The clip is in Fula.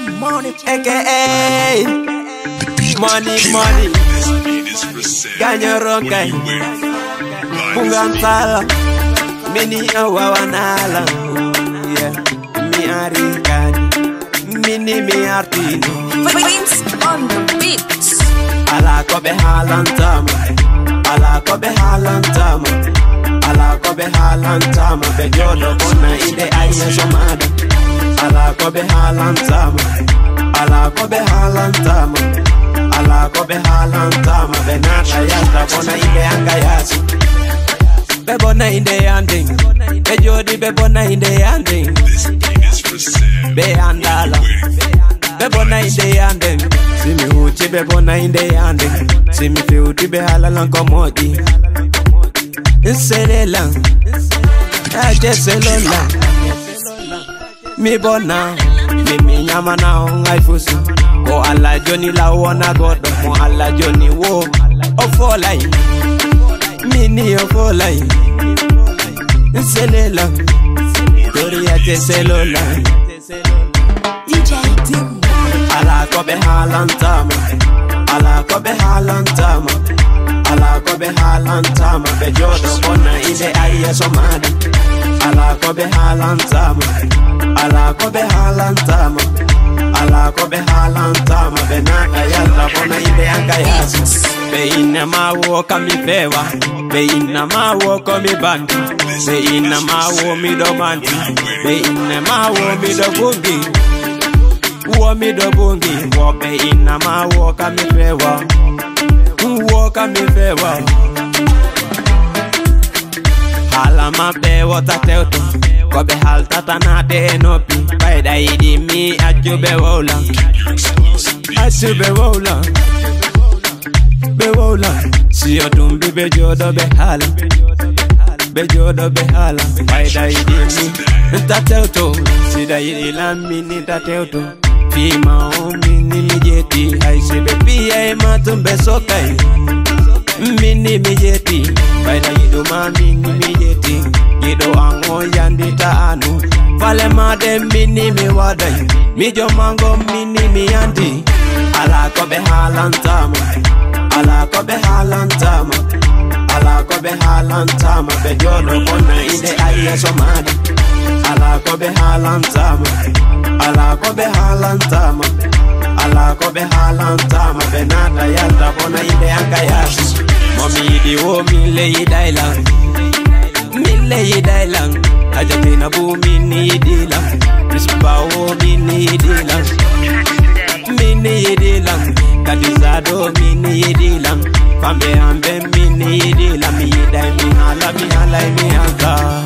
Money, aka money. Ganyo kai, bungan sala, mini awawanala. Yeah, mi arikani, mini mi artino. Prince on the beats. Ala kobe halantama, ala kobe halantama, ala kobe halantama. Bejodo bona ide aiya somada. Ala kobe halantama, ala kobe halantama, ala kobe halantama. Benata yasta bona ide angayasu. Bebona ide yanding, bejodi bebona ide yanding. Be andala, bebona ide yanding. Simi huchi bebona ide yanding. Simi fiuti be halalan komodi. Inselela, ajeselola. Mi bona, mi nyama na ongai fusu. Ko ala joni la wana godo, mo ala joni wo. Ofolai, mini ofolai. Inselela, tori ajeselola. DJ Tim. Ala kobe halantama, ala kobe halantama, ala kobe halantama. Bejodo bona ide aiya somada. Ala kobe halantama, ala kobe halantama, ala kobe halantama. Benaka yalla bona ide angayasu. Be ina mawo kami fewa, be ina mawo kami bandi, be ina mawo mi do mandi, be ina mawo mi do bungi. Wo mi do bungi, wo be ina mawo kami fewa, wo kami fewa. Hala ma be wota teuto, kobe hal tata na de nopi. Baida idi mi ajube wola, ajube wola, be wola. Si odum bi bejodo be hala, bejodo be hala. Baida idi mi tateuto, si da idi la mini tateuto. Fima o mini mijeti, aise be pia matumbe sokai. Mini mijeti, baida yido ma mini mijeti. Yido ango yandita anu, vale ma de mini mi wadai. Mijo mango mini mi yandi. Ala kobe halantama, ala kobe halantama, ala kobe halantama. Bejodo bona ide aiya somada. Ala kobe halantama, ala kobe halantama, ala kobe halantama. Benata yalta bona ide angayasu. Mommy idi wo mi le idailang, mi le idailang. Ajatina bu mini idilang, mispa wo mini idilang, mini idilang. Kadizado mini idilang, fambe ambe mini idilang. Mi idai mi hala mi hala mi hala.